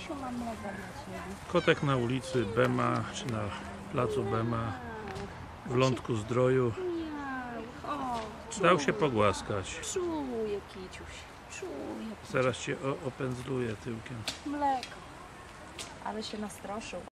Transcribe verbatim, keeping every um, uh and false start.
Kiciusiu, mam mleko dla ciebie. Kotek na ulicy Bema, czy na placu Bema, w Lądku Zdroju. Miał. O, Dał się pogłaskać. czuje, Kiciuś. Czuje. Zaraz cię opędzluje tyłkiem. Mleko. Ale się nastroszył.